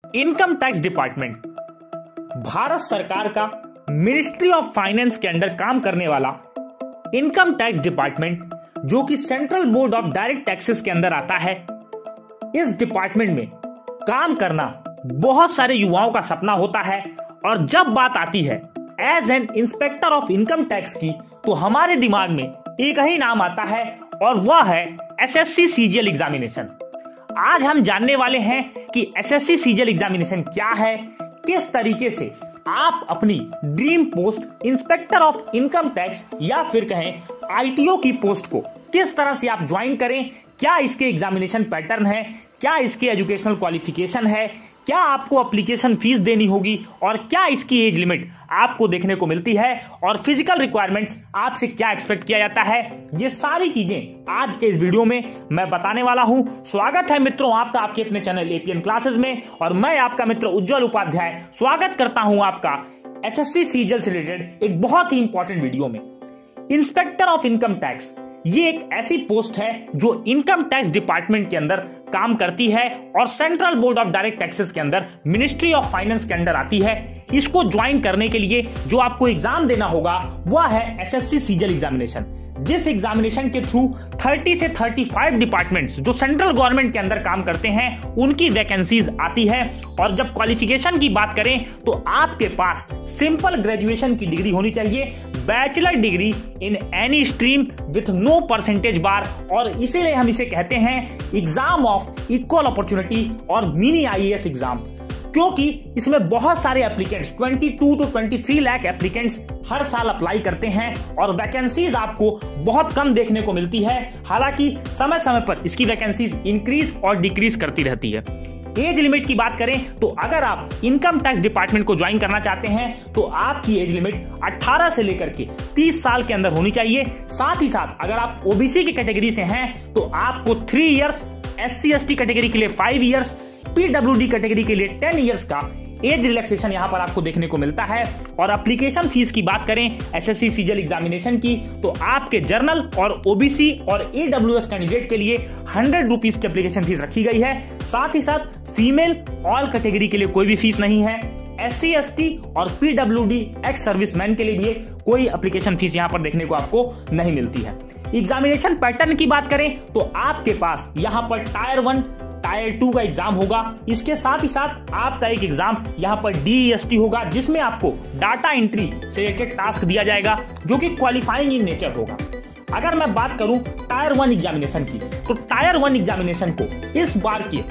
Income tax department Bharat सरकार का ministry of finance के अंडर काम करने वाला इनकम टैक्स डिपार्टमेंट, जो कि central board of direct taxes के अंदर आता है। इस डिपार्टमेंट में काम करना बहुत सारे युवाओं का सपना होता है और जब बात आती है as an inspector of income tax की, तो हमारे दिमाग में एक ही नाम आता है और वह है एसएससी सीजीएल एग्जामिनेशन। आज हम जानने वाले हैं कि एसएससी सीजीएल एग्जामिनेशन क्या है, किस तरीके से आप अपनी dream post inspector of income tax या फिर कहें आईटीओ की पोस्ट को किस तरह से आप ज्वाइन करें, क्या इसके एग्जामिनेशन पैटर्न है, क्या इसके एजुकेशनल क्वालिफिकेशन है, क्या आपको एप्लीकेशन फीस देनी होगी और क्या इसकी एज लिमिट आपको देखने को मिलती है और फिजिकल रिक्वायरमेंट्स आपसे क्या एक्सपेक्ट किया जाता है, ये सारी चीजें आज के इस वीडियो में मैं बताने वाला हूं। स्वागत है मित्रों आपका आपके अपने चैनल एपीएन क्लासेस में और मैं आपका मित्र उज्जवल उपाध्याय स्वागत करता हूं आपका एसएससी सीजीएल से रिलेटेड एक बहुत ही इंपॉर्टेंट वीडियो में। इंस्पेक्टर ऑफ इनकम टैक्स ये एक ऐसी पोस्ट है जो इनकम टैक्स डिपार्टमेंट के अंदर काम करती है और central board of direct taxes के अंदर मिनिस्ट्री ऑफ फाइनेंस के अंदर आती है। इसको ज्वाइन करने के लिए जो आपको एग्जाम देना होगा वह है एसएससी सीजीएल एग्जामिनेशन, जिस एग्जामिनेशन के थ्रू 30 से 35 डिपार्टमेंट्स जो सेंट्रल गवर्नमेंट के अंदर काम करते हैं उनकी वैकेंसीज आती है। और जब क्वालिफिकेशन की बात करें तो आपके पास सिंपल ग्रेजुएशन की डिग्री होनी चाहिए, bachelor degree in any stream with no percentage bar, और इसीलिए हम इसे कहते हैं एग्जाम ऑफ इक्वल अपॉर्चुनिटी और मिनी आईएएस एग्जाम, क्योंकि इसमें बहुत सारे एप्लीकेंट्स 22 to 23 लाख एप्लीकेंट्स हर साल अप्लाई करते हैं और वैकेंसीज आपको बहुत कम देखने को मिलती है। हालांकि समय समय पर इसकी वैकेंसीज इंक्रीज और डिक्रीज करती रहती है। एज लिमिट की बात करें तो अगर आप इनकम टैक्स डिपार्टमेंट को ज्वाइन करना चाहते हैं तो आपकी एज लिमिट 18 से लेकर के 30 साल के अंदर होनी चाहिए। साथ ही साथ अगर आप ओबीसी की कैटेगरी से हैं तो आपको 3 इयर्स, एससी एसटी कैटेगरी के लिए 5 इयर्स, पीडब्ल्यूडी कैटेगरी के लिए 10 इयर्स का एज रिलैक्सेशन यहां पर आपको देखने को मिलता है। और एप्लीकेशन फीस की बात करें एसएससी सीजीएल एग्जामिनेशन की तो आपके जर्नल और ओबीसी और ईडब्ल्यूएस कैंडिडेट के लिए 100 रुपीज की एप्लीकेशन फीस रखी गई है। साथ ही साथ फीमेल ऑल कैटेगरी के लिए कोई भी फीस नहीं है। एससी एसटी और पीडब्ल्यूडी एक्स सर्विसमैन के लिए भी कोई एप्लीकेशन फीस यहां पर देखने को आपको नहीं मिलती है। एग्जामिनेशन पैटर्न की बात करें तो आपके पास यहां पर टायर 1 टायर 2 का एग्जाम होगा। इसके साथ ही साथ आपका एक एग्जाम यहाँ पर डीईएसटी होगा, जिसमें आपको डाटा एंट्री से रिलेटेड टास्क दिया जाएगा जो कि क्वालिफाइंग इन नेचर होगा। अगर मैं बात करूं टायर 1 एग्जामिनेशन की तो टायर 1 एग्जामिनेशन को इस बार के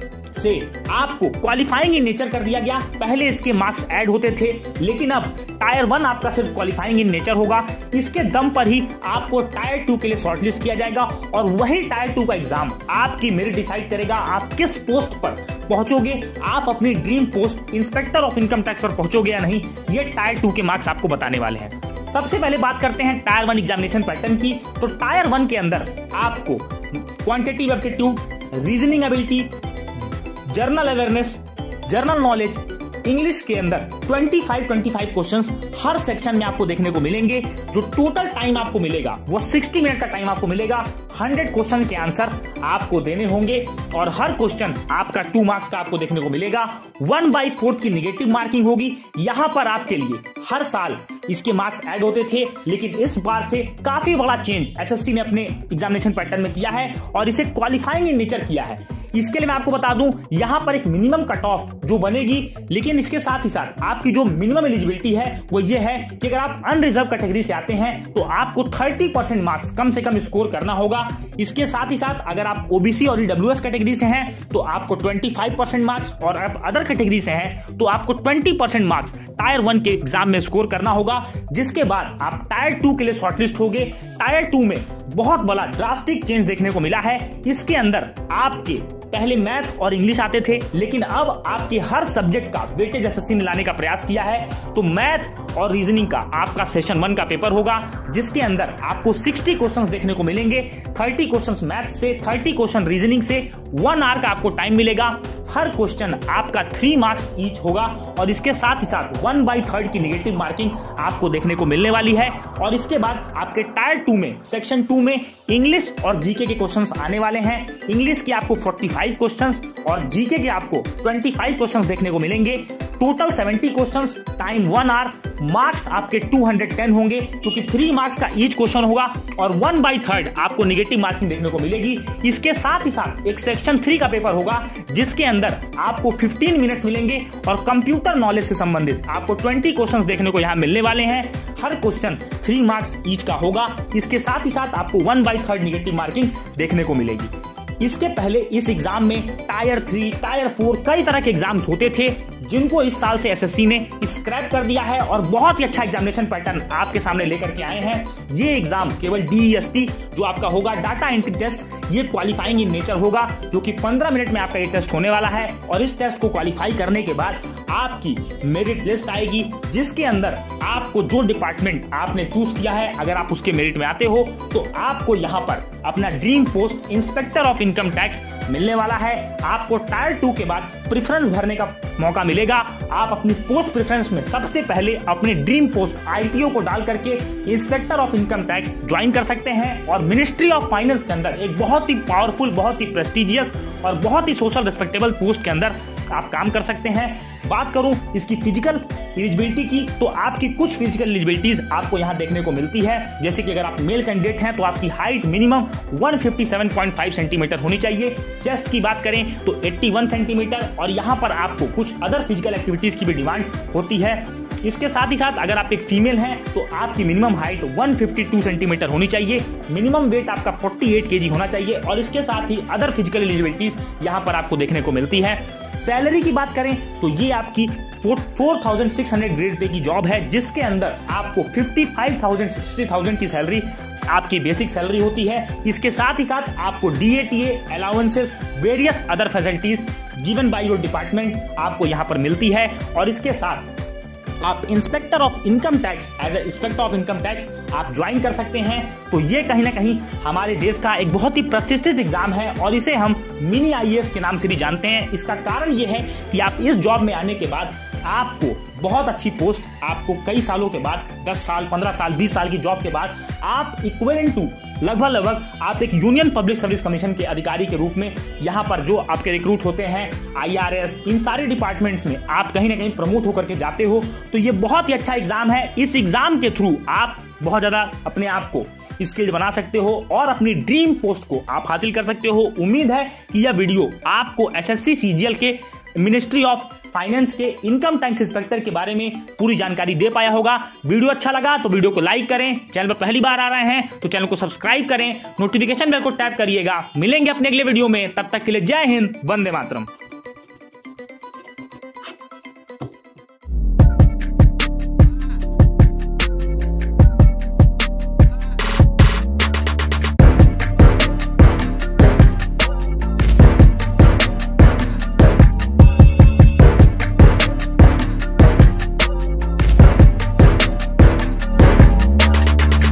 से आपको क्वालिफाइंग इन नेचर कर दिया गया। पहले इसके मार्क्स ऐड होते थे, लेकिन अब टायर 1 आपका सिर्फ क्वालिफाइंग इन नेचर होगा। इसके दम पर ही आपको टायर 2 के लिए शॉर्टलिस्ट किया जाएगा और वही टायर 2 का एग्जाम आपकी मेरिट डिसाइड करेगा आप किस पोस्ट पर पहुंचोगे, आप अपनी dream post inspector of income tax पर पहुंचोगे या नहीं, ये टायर 2 के मार्क्स आपको बताने वाले हैं। सबसे पहले बात करते हैं टायर 1 एग्जामिनेशन पैटर्न की। तो टायर 1 के अंदर आपको quantitative aptitude, reasoning ability, general awareness, general knowledge, English के अंदर 25 क्वेश्चंस हर सेक्शन में आपको देखने को मिलेंगे। जो टोटल टाइम आपको मिलेगा वो 60 मिनट का टाइम आपको मिलेगा। 100 क्वेश्चन के आंसर आपको देने होंगे और हर क्वेश्चन आपका 2 मार्क्स का आपको देखने को मिलेगा। 1/4 की निगेटिव मार्किंग होगी। यहाँ पर आपके लिए हर साल इसके मार्क्स ऐड होते थे, लेकिन इस बार से काफी बड़ा चेंज एसएससी ने अपने एग्जामिनेशन पैटर्न में किया है और इसे क्वालिफाइंग इन नेचर किया है। इसके लिए मैं आपको बता दूं यहां पर एक मिनिमम कट ऑफ जो बनेगी, लेकिन इसके साथ ही साथ आपकी जो मिनिमम एलिजिबिलिटी है वो ये है कि अगर आप अनरिजर्व कैटेगरी से आते हैं तो आपको 30% मार्क्स कम से कम स्कोर करना होगा। इसके साथ ही साथ अगर आप ओबीसी और ईडब्ल्यूएस कैटेगरी से हैं तो आपको 25% मार्क्स, और आप अदर कैटेगरी से हैं तो आपको 20% मार्क्स टायर 1 के एग्जाम में स्कोर करना होगा। जिसके बाद आप टायर 2 के लिए शॉर्टलिस्ट होंगे। टायर 2 में बहुत बड़ा ड्रास्टिक चेंज देखने को मिला है। इसके अंदर आपके पहले मैथ और इंग्लिश आते थे, लेकिन अब आपके हर सब्जेक्ट का वेटेज एसएससी ने लाने का प्रयास किया है। तो मैथ और रीजनिंग का आपका सेशन 1 का पेपर होगा, जिसके अंदर आपको 60 क्वेश्चंस देखने को मिलेंगे। 30 क्वेश्चंस मैथ से, 30 क्वेश्चन रीजनिंग से। 1 आवर का आपको टाइम मिलेगा। हर क्वेश्चन आपका 3 मार्क्स ईच होगा और इसके साथ ही साथ 1/3 की निगेटिव मार्किंग आपको देखने को मिलने वाली है। और इसके बाद आपके टायर 2 में सेक्शन 2 में इंग्लिश और जीके के क्वेश्चंस आने वाले हैं। इंग्लिश की आपको 45 25 क्वेश्चंस और जीके के आपको 25 क्वेश्चंस देखने को मिलेंगे। Total 70 questions, time 1 hour, marks आपके 210 होंगे क्योंकि 3 मार्क्स का ईच क्वेश्चन होगा और 1/3 आपको नेगेटिव मार्किंग देखने को मिलेगी। इसके साथ ही साथ एक सेक्शन 3 का पेपर होगा जिसके अंदर आपको 15 मिनट्स मिलेंगे और कंप्यूटर नॉलेज से संबंधित आपको 20 क्वेश्चंस देखने को यहां मिलने वाले हैं। हर क्वेश्चन 3 मार्क्स ईच का होगा। इसके साथ ही साथ आपको 1/3 नेगेटिव मार्किंग देखने को मिलेगी। इसके पहले इस एग्जाम में टायर 3, टायर 4 कई तरह के एग्जाम्स होते थे जिनको इस साल से एसएससी ने स्क्रैप कर दिया है और बहुत ही अच्छा एग्जामिनेशन पैटर्न आपके सामने लेकर के आए हैं। ये एग्जाम केवल DEST जो आपका होगा डाटा एंट्री टेस्ट, ये क्वालिफाइंग इन नेचर होगा जो कि 15 मिनट में आपका ये टेस्ट होने वाला है और इस टेस्ट को क्वालिफाई करने के बाद आपकी मेरिट लिस्ट आएगी जिसके अंदर आपको जो डिपार्टमेंट आपने चूज किया है अगर आप उसके मेरिट में आते हो तो आपको यहाँ पर अपना dream post inspector of income tax मिलने वाला है। आपको टायर 2 के बाद प्रेफरेंस भरने का मौका मिलेगा। आप अपनी पोस्ट प्रेफरेंस में सबसे पहले अपने ड्रीम पोस्ट ITO को डाल करके inspector of income tax join कर सकते हैं और मिनिस्ट्री ऑफ फाइनेंस के अंदर एक बहुत ही पावरफुल, बहुत ही प्रेस्टिजियस और बहुत ही सोशल रिस्पेक्टेबल पोस्ट के अंदर आप काम कर सकते हैं। बात करूं इसकी फिजिकल एलिजिबिलिटी की तो आपकी कुछ फिजिकल एलिजिबिलिटीज आपको यहां देखने को मिलती है, जैसे कि अगर आप मेल कैंडिडेट हैं तो आपकी हाइट मिनिमम 157.5 सेंटीमीटर होनी चाहिए। चेस्ट की बात करें तो 81 सेंटीमीटर और यहां पर आपको कुछ अदर फिजिकल एक्टिविटीज की भी डिमांड होती है। इसके साथ ही साथ अगर आप एक फीमेल हैं तो आपकी मिनिमम हाइट 152 सेंटीमीटर होनी चाहिए, मिनिमम वेट आपका 48 kg होना चाहिए और इसके साथ ही अदर फिजिकल एलिजिबिलिटीज यहां पर आपको देखने को मिलती है। सैलरी की बात करें तो ये आपकी 4600 ग्रेड पे की जॉब है जिसके अंदर आपको 55,000 से 60,000 की सैलरी आपकी बेसिक सैलरी होती है। इसके साथ ही साथ आपको DATA allowances, various other facilities given by your department आपको यहां पर मिलती है और इसके साथ आप inspector of income tax as a inspector of income tax आप ज्वाइन कर सकते हैं। तो ये कहीं ना कहीं हमारे देश का एक बहुत ही प्रतिष्ठित एग्जाम है और इसे हम मिनी IAS के नाम से भी जानते हैं। इसका कारण ये है कि आप इस जॉब में आने के बाद आपको बहुत अच्छी पोस्ट, आपको कई सालों के बाद 10 साल, 15 साल, 20 साल की जॉब के बाद आप इक्विवेलेंट टू लगभग आप एक यूनियन पब्लिक सर्विस कमीशन के अधिकारी के रूप में यहाँ पर जो आपके रिक्रूट होते हैं IRS, इन सारे डिपार्टमेंट्स में आप कहीं ना कहीं प्रमोट होकर के जाते हो। तो ये बहुत ही अच्छा एग्जाम है। इस एग्जाम के थ्रू आप बहुत ज्यादा अपने आप को स्किल्ड बना सकते हो और अपनी ड्रीम पोस्ट को आप हासिल कर सकते हो। उम्मीद है कि यह वीडियो आपको SSC CGL के मिनिस्ट्री ऑफ फाइनेंस के इनकम टैक्स इंस्पेक्टर के बारे में पूरी जानकारी दे पाया होगा। वीडियो अच्छा लगा तो वीडियो को लाइक करें, चैनल पर पहली बार आ रहे हैं तो चैनल को सब्सक्राइब करें, नोटिफिकेशन बेल को टैप करिएगा। मिलेंगे अपने अगले वीडियो में, तब तक के लिए जय हिंद, वंदे मातरम।